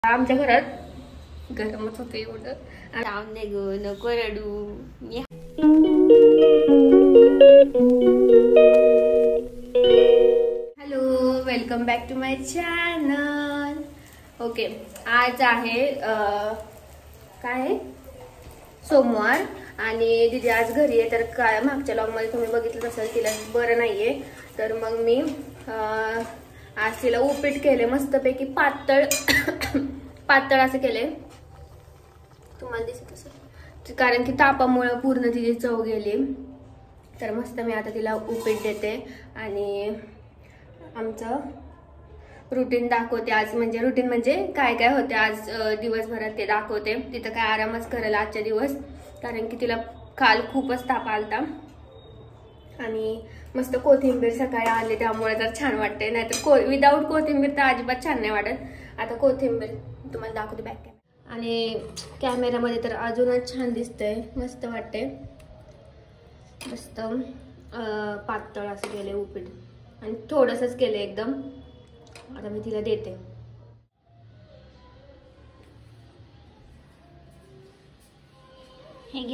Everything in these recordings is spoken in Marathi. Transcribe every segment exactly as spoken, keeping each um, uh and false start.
आमच्या घरात गरमच होतं एवढं. जाऊन दे ग, नको रडू. Hello, welcome back to my channel. Okay, आज आहे काय सोमवार आणि दीदी आज घरी आहे. तर काय मागच्या व्लॉग मध्ये तुम्ही बघितलं असेल तिला बरं नाहीये, तर मग मी आज तिला उपीट केले मस्तपैकी पातळ पातळ असं केले. तुम्हाला दिसत असेल कारण की तापामुळे पूर्ण तिची चव गेली. तर मस्त मी आता तिला उपीट देते आणि आमचं रुटीन दाखवते आज. म्हणजे रुटीन म्हणजे काय काय होते आज दिवसभरात ते दाखवते. तिथं काय आरामच करेल आजच्या दिवस, कारण की तिला काल खूपच ताप आलता आणि मस्त कोथिंबीर सकाळी आले त्यामुळे तर छान वाटते. नाहीतर को विदाऊट कोथिंबीर तर अजिबात छान नाही वाटत. आता कोथिंबीर तुम्हाला दाखवते बॅक कॅमेरा आणि कॅमेरामध्ये तर अजूनच छान दिसतंय, मस्त वाटते. मस्त पातळ असं केलंय उपीट आणि थोडंसंच केलं एकदम. आता मी तिला देते. हे घ्या.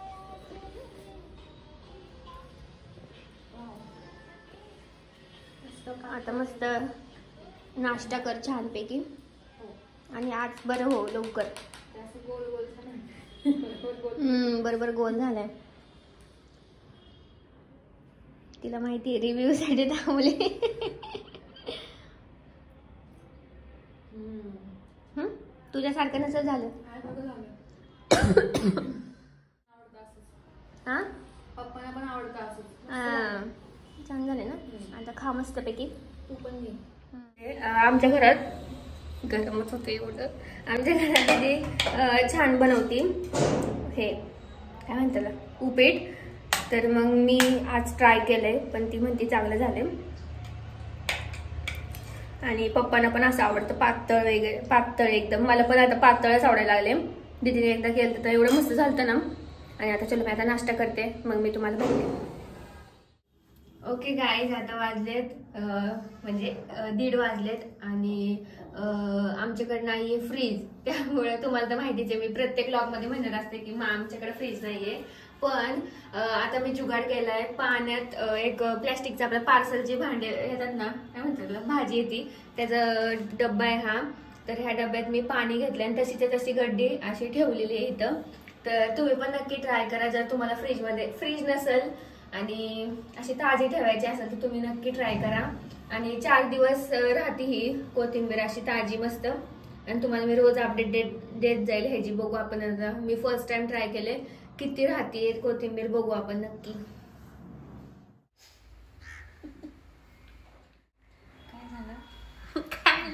आता मस्त नाश्ता कर छानपैकी आणि आज बरं हो लवकर. हम्म बरोबर गोल झालाय. तिला माहिती आहे रिव्ह्यू साठी थांबले. हम्म तुझ्यासारखं नसेल झालं. हा पप्पांना पण आवडतं असं. हा छान झाले ना. आता खा मस्तपैकी. तू पण घे. आमच्या घरात गरमच होतं एवढं. आमच्या घरात दीदी छान बनवती हे काय म्हणतात उपीट. तर मग मी आज ट्राय केलंय पण ती म्हणती चांगलं झालंय. आणि पप्पांना पण असं आवडतं पातळ वगैरे, पातळ एकदम. मला पण आता पातळच आवडायला लागले. दीदीने एकदा केलं तर एवढं मस्त झालं ना. आणि आता चलो मी आता नाश्ता करते, मग मी तुम्हाला बघते. ओके गाईज, आता वाजलेत म्हणजे दीड वाजलेत आणि आमच्याकडे नाहीये फ्रीज. त्यामुळे तुम्हाला तर माहितीच आहे, मी प्रत्येक व्लॉग मध्ये म्हणत असते की मग आमच्याकडे फ्रीज नाहीये. पण आता मी जुगाड केलाय. पाण्यात एक प्लॅस्टिकचा आपल्या पार्सलचे भांडे येतात ना, काय म्हणतात भाजी येते, त्याचा डब्बा आहे हा. तर ह्या डब्यात मी पाणी घेतलं आणि तशीच्या तशी गड्डी अशी ठेवलेली आहे इथं. तर तुम्ही पण नक्की ट्राय करा. जर तुम्हाला फ्रीजमध्ये फ्रीज नसेल आणि अशी ताजी ठेवायची असेल तर तुम्ही नक्की ट्राय करा. आणि चार दिवस राहते ही कोथिंबीर अशी ताजी मस्त. आणि तुम्हाला मी रोज अपडेट देत देत जाईल ह्याची. बघू आपण आता, मी फर्स्ट टाइम ट्राय केले किती राहते कोथिंबीर, बघू आपण नक्की. काय झालं काय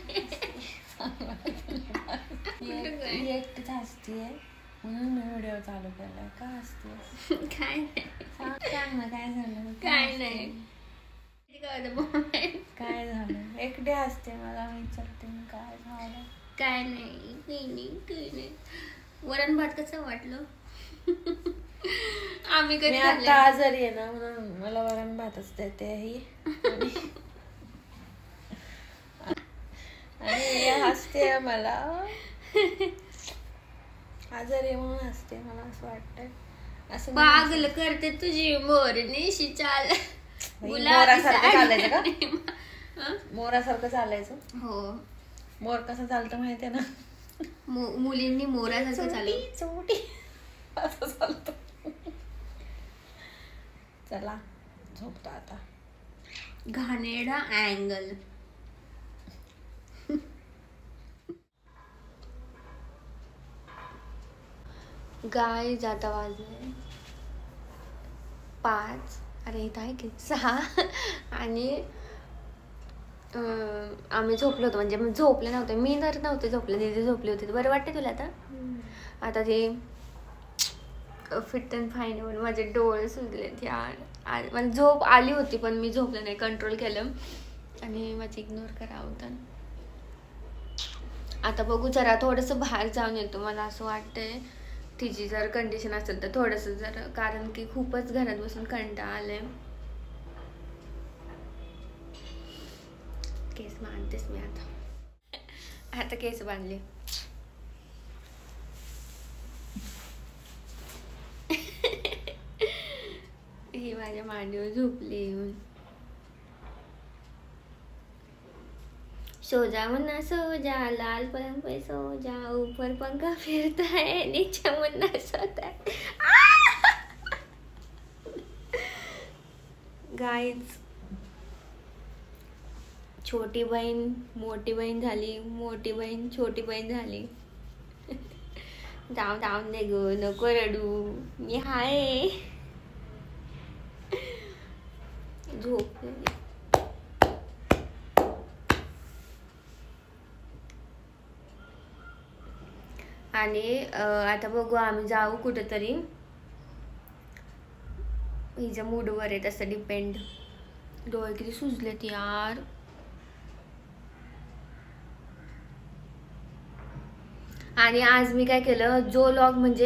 नाही एकटीच हसतीये म्हणून मी व्हिडिओ चालू केलाय. का हसते काय सांग ना, काय झालं. काय नाही काय झालं. एकटी हसते मला विचारते काय झालं. काय नाही काही नाही काही नाही. वरण भात कसं वाटलं. आम्ही कधी आता आजारी आहे ना म्हणून मला वरण भातच देते ही. आणि हसते मला आजारी आहे म्हणून हसते. मला असं वाटतंय असं पागल करते तुझी मोरनीशी चाल. मोरासारखं चालायचं का. मोरासारखं चालायचं. हो मोर कसं चालतं माहितीये ना. मुलींनी मोरासारखं चाललं चोटी असं चालतं. चला झोपतो आता. घाणेरडा अँगल. गाय जाता वाजले पाच, अरे इथं आहे की सहा. आणि आम्ही झोपलो होतो, म्हणजे झोपले नव्हते मी तर नव्हते झोपले, दीदी झोपली होती. बरं वाटते तुला आता. आता ते फिट अँड फाईन म्हणून माझे डोळे सुजलेत यार. मला झोप आली होती पण मी झोपले नाही, कंट्रोल केलं आणि माझी इग्नोर करा होता. आता बघू जरा थोडंसं बाहेर जाऊन येतो. मला असं वाटतंय तिची जर कंडिशन असेल तर थोडंसं जरा, कारण की खूपच घरात बसून कंटाळा आलाय. केस मानतेस मी आता. आता केस बांधले. ही माझ्या मांडीवर झोपली येऊन. सो जा मुन्ना सो जा, लाल पलंग पे सो जा, ऊपर पंखा फिरता है, नीचे मुन्ना सोता है. गाइस, छोटी बहीण मोठी बहीण झाली, मोठी बहीण छोटी बहीण झाली. जाऊ जाऊन दे ग, नको रडू, मी हाय. झोप. आणि आता बघू आम्ही जाऊ कुठेतरी. हिच्या मूडवर आहे तसं डिपेंड. डोळे किती सुजलेत यार. आणि आज मी काय केलं, जो लॉग म्हणजे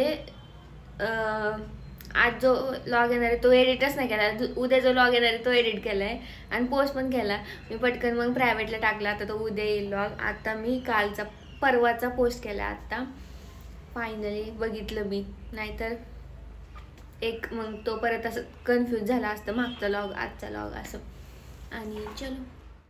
आज जो लॉग येणार आहे तो एडिटच नाही केला. उद्या जो लॉग येणार आहे तो एडिट केलाय आणि पोस्ट पण केला मी पटकन. मग प्रायव्हेटला टाकला. आता तो उद्या येईल लॉग. आता मी कालचा परवाचा पोस्ट केला. आता फायनली बघितलं मी, नाहीतर एक मग तो परत असं कन्फ्यूज झाला असतं मागचा लॉग आजचा लॉग असं. आणि चलो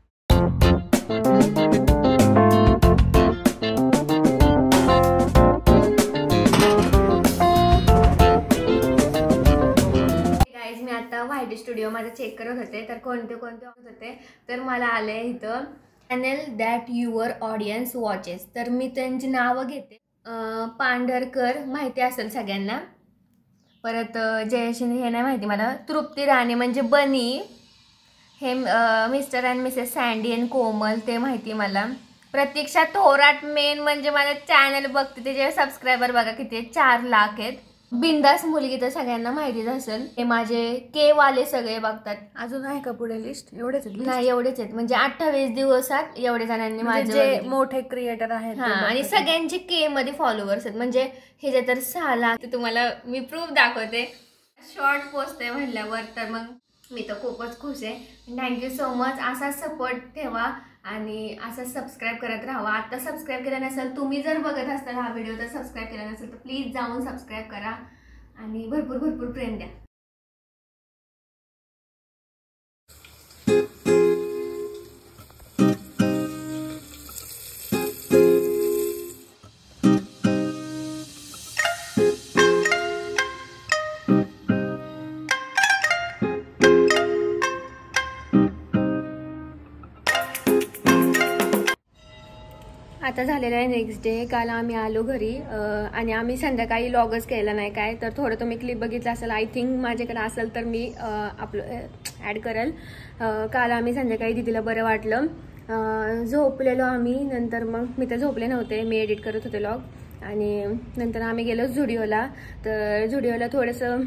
गाईज, मी आता व्हाईट स्टुडिओ माझं चेक करत होते तर कोणते कोणते होते तर मला आले इथं channel that your audience watches. तर मी त्यांची नावं घेते. पांढरकर माहिती असेल सगळ्यांना. परत जयश्री हे नाही माहिती मला. तृप्ती राणे म्हणजे बनी, हे Mr and Mrs Sandy and Komal ते माहिती मला. प्रतीक्षा थोरात मेन म्हणजे माझं चॅनल बघते, त्याचे सबस्क्रायबर बघा किती, चार लाख आहेत. बिंदास मुलगी तर सगळ्यांना माहितीच असेल. हे माझे के वाले सगळे बघतात. अजून आहे का पुढे लिस्ट? एवढेच नाही, एवढेच आहेत. म्हणजे अठ्ठावीस दिवसात एवढे जणांनी माझे मोठे क्रिएटर आहेत. आणि सगळ्यांचे के मध्ये फॉलोअर्स आहेत. म्हणजे हे जे तर सहा लाख. तुम्हाला मी प्रूफ दाखवते. शॉर्ट पोस्ट आहे म्हणल्यावर तर मग मी तर खूपच खुश आहे. Thank you so much. असा सपोर्ट ठेवा आणि असं सबस्क्राईब करत राहा. आता सबस्क्राईब केलं नसेल, तुम्ही जर बघत असाल हा व्हिडिओ तर सबस्क्राईब केला नसेल तर प्लीज जाऊन सबस्क्राईब करा आणि भरपूर भरपूर प्रेम द्या. आता झालेला आहे नेक्स्ट डे. काल आम्ही आलो घरी आणि आम्ही संध्याकाळी लॉगच केला नाही काय. तर थोडं तुम्ही क्लिप बघितलं असेल, आय थिंक माझ्याकडे असेल तर मी आपलं ॲड करेल. काल आम्ही संध्याकाळी दीदीला बरं वाटलं, झोपलेलो आम्ही. नंतर मग मी तर झोपले नव्हते, मी एडिट करत होते लॉग. आणि नंतर आम्ही गेलो झुडिओला. तर झुडिओला थोडंसं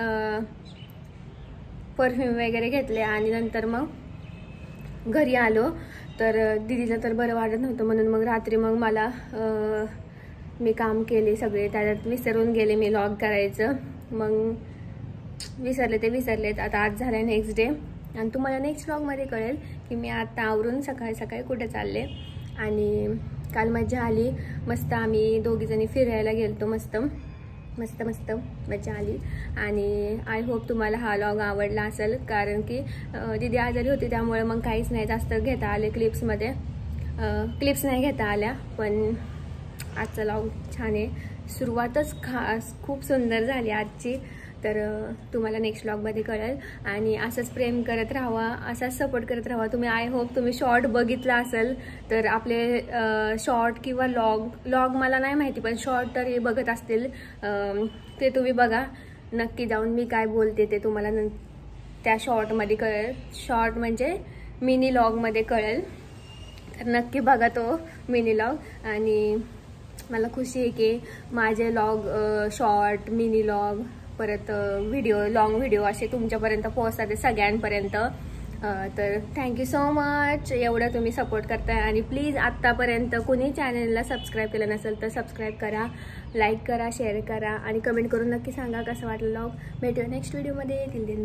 परफ्यूम वगैरे घेतले आणि नंतर मग घरी आलो. तर दीदीला तर बरं वाटत नव्हतं म्हणून मग रात्री मग मला मी काम केले सगळे. त्याच्यात विसरून गेले मी लॉग करायचं. मग विसरले ते विसरलेत. आता आज झालं आहे नेक्स्ट डे आणि तुम्हाला नेक्स्ट व्लॉगमध्ये कळेल की मी आता आवरून सकाळी सकाळी कुठे चालले. आणि काल मजा आली मस्त. आम्ही दोघीजणी फिरायला गेलतो. मस्त मस्त मस्त मजा आली. आणि आय होप तुम्हाला हा व्लॉग आवडला असेल, कारण की दीदी आजारी होती त्यामुळे मग काहीच नाही जास्त घेता आले क्लिप्समध्ये. क्लिप्स नाही घेता आल्या. पण आजचा व्लॉग छान आहे. सुरुवातच खास खूप सुंदर झाली आजची. तर तुम्हाला नेक्स्ट व्लॉगमध्ये कळेल. आणि असंच प्रेम करत राहावा, असाच सपोर्ट करत राहावा तुम्ही. आय होप तुम्ही शॉर्ट बघितला असेल तर आपले शॉर्ट किंवा लॉग लॉग मला नाही माहिती पण शॉर्ट तर बघत असतील ते तुम्ही बघा नक्की जाऊन. मी काय बोलते ते तुम्हाला न त्या शॉर्टमध्ये कळेल. शॉर्ट म्हणजे मिनी लॉगमध्ये कळेल. तर नक्की बघा तो मिनी लॉग. आणि मला खुशी आहे की माझे लॉग शॉर्ट मिनी लॉग परत व्हिडिओ लॉंग व्हिडिओ असे तुमच्यापर्यंत पोहोचतात सगळ्यांपर्यंत. तर थँक्यू सो मच एवढं तुम्ही सपोर्ट करताय. आणि प्लीज आत्तापर्यंत कोणी चॅनलला सबस्क्राईब केलं नसेल तर सबस्क्राईब करा, लाईक करा, शेअर करा आणि कमेंट करून नक्की सांगा कसं वाटलं व्लॉग. भेटूया नेक्स्ट व्हिडिओमध्ये. Till then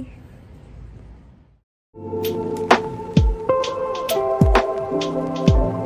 bye.